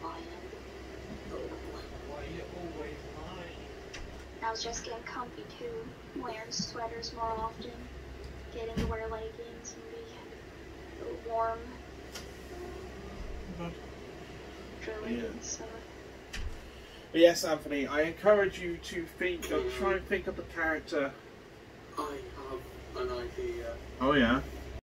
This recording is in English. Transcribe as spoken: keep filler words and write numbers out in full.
I was just getting comfy too, wearing sweaters more often, getting to wear leggings and be a little warm. But, Really, yeah. so. But yes, Anthony, I encourage you to think of, try and think of the character. I have an idea. Oh yeah?